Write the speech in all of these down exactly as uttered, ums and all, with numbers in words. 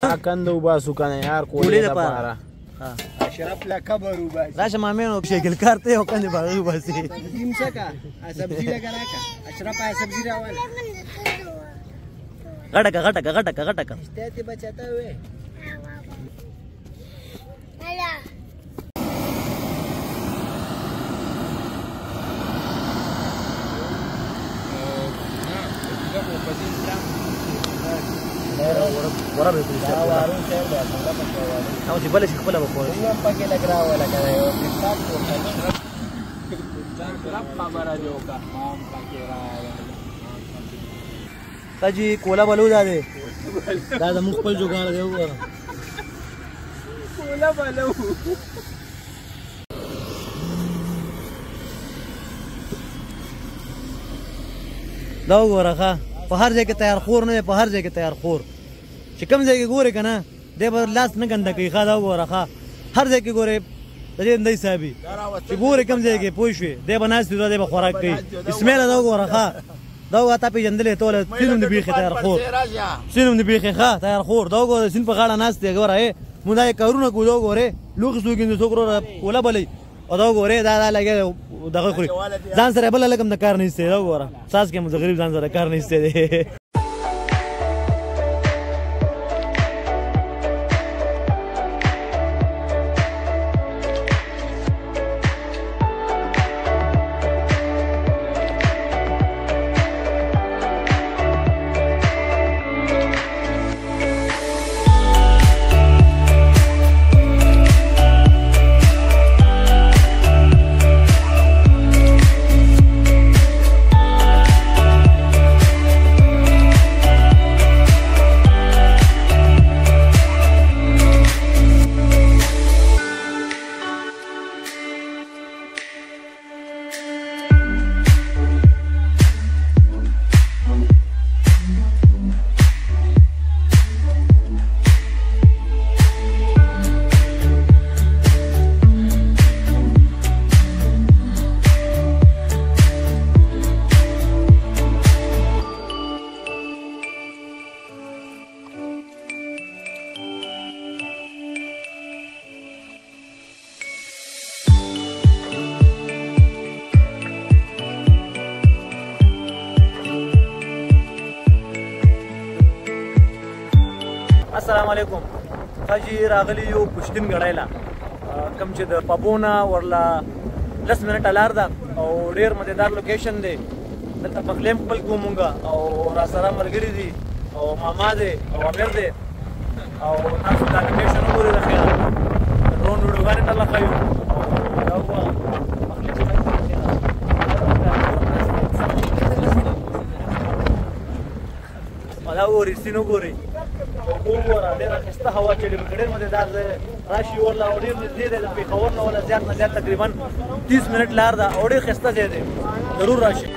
کند وباسو کنه یار کولې دپاره اشرف لا قبر وباسي راشه مامینو شکل کار ته یو کندې باغې وباسي دیم څه کا سبزي لګا راکا اشرف آ سبزي راواله غټکه غټکه غټکه غټکه استاتي بچاته وې هلا ورا به پولیس دا وارو شهر دا څنګه پکې وایي او چې بل شي خپل به پوه شي هم پکې لګرا ولا کوي او پټاک ورته ځان خراب خبره دی او کا هم پکې راځي تاجي کولا بلو دا دی دا د مخ خپل جوګار دی وګوره کولا بلو دا وګوره ښه په هر ځای کې تیار خور نه دی په هر ځای کې تیار خور چې کوم ځای کې ګورې که نه دی به لاس نه ګنده کوي ښه دا وګوره ښه هر ځای کې ګورې د دې دی صاحبي چې ګورې کوم ځای کې پوه شوې دی به ناست وي دی به خوراک کوي اسماعیله دا وګوره ښه دا وګوره تا پېژندلې ته وله سین هم د بیخي تیار خور سین هم د بیخي ښه تیار خور دا وګوره د سین په غاړه ناست دی ګوره مونږ دا کارونه کوو دا وګورې لوښي سوګي د څوک وروره کوله بلئ او دا وګورې دا دا لګیا دغه خوري ځان سره بله لږ هم د کار نه ایستی دا وګوره ساس کې مو د غریب ځان سره کار نه ایستی دی السلام علیکم خاجي راغلی یو پښتون غړایلا کم چې د پابونا ورلا لس منټه لار ده او ډیر مزیدار لوکیشن دی دلته پخلیم خپل کومونګه او را سره ملګری دي او ماما دی او امیر دی او تاسو دا لوکیشن وګورئ د خیال ډرون ویډیوګانې ته لخایو او دا وګورئ سین وګورئ وګوره ډېره ښایسته هوا چلي پکې ډېر مزېدار ځای دی راشي ورله او ډېر نږدې دی د پېښور نه ولا زیات نه زیات تقریبا تیس منټ لار ده او ډېر ښایسته ځای دی ضرور راشي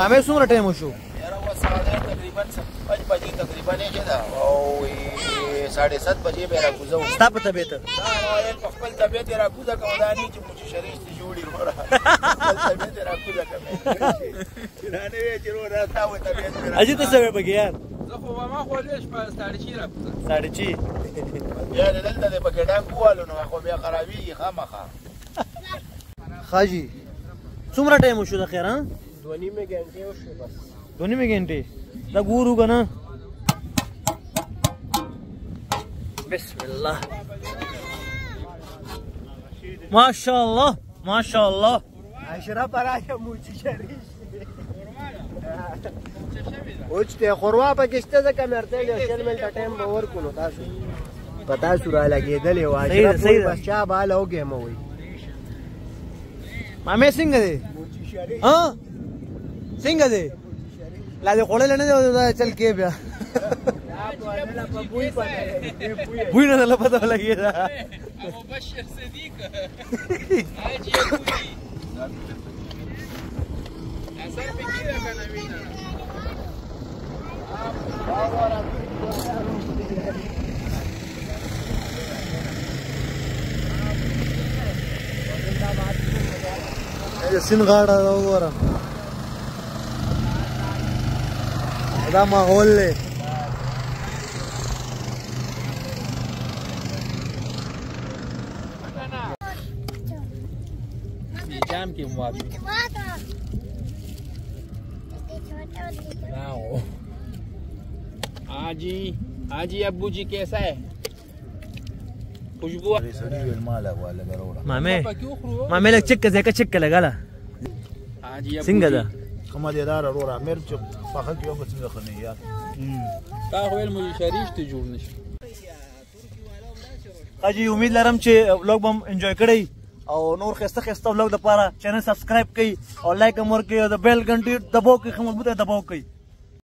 مامې څومره ټایم وشو یاره اوس ساعت تقریبا پنځ بجې تقریبا یې کېده او ساڑھے سات بجې به راکوزه وم ستا په طبیعت دا نو په خپل طبیعت یې راکوزه کوم دا نه چې موچي شریش ته جوړي وروره خپل طبیعت یې راکوزه کوم چې دا نه وي چې وروره تا و طبیعت مې اجي ته څه وې پکې یار زه خو ما خو لږ په ساړه چی راکوزه ساړه چی بیا دلته د پکې ډاک ووالو نو خو بیا خرابېږي خامخا خاجي څومره ټایم وشو د خیر ها دوه نیمې ګنټې وشوې بس دوه نیمې ګنټې دا ګورو که نه بسم الله ماشاءالله ماشاءالله اشرف راشه موچي شریش اوچته خوروا پکې شته ځکه مې ورته یو شل منټه ټایم به ورکړو تاسو په تاسو را لګېدلې وه اشرف وایي بس چا به هله وګیموئ مامې څنګه دی ها څنګه دی لا دې خوړلی نه دی چل کې بیا بوی نه دله پته ولګېده مبشر صدیق حاجي ابوي اثر پکې را کنه وینا سین غاړه وګوره دا ماحول دی جام کې موافق नाओ हाजी हाजी अब्बू जी कैसा है खुशबू مامې مامې لږ چک ځای که چک لګاله हाजी څنګه ده کومه دې دار وروره مرچ پخه کې یو څنګه خنه یار تا ویل مو شریش ته جوړ نشي حاجی امید لرم چې ولاګ به انجوای کړئ او نور خسته خسته ولاګ لپاره چینل سبسکرایب کړئ او لایک هم ورکړئ او د بیل ګنټې دباو کړئ ښه مضبوطه دباو کړئ